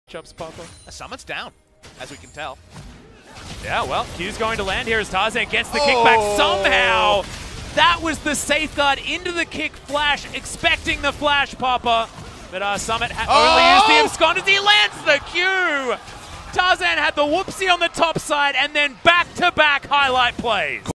Jumps Papa. Summon's down, as we can tell. Yeah, well, Q's going to land here as Tarzan gets the kickback somehow. That was the safeguard into the kick flash, expecting the flash Papa. But Summit only used the abscond as he lands the Q. Tarzan had the whoopsie on the top side and then back-to-back highlight plays.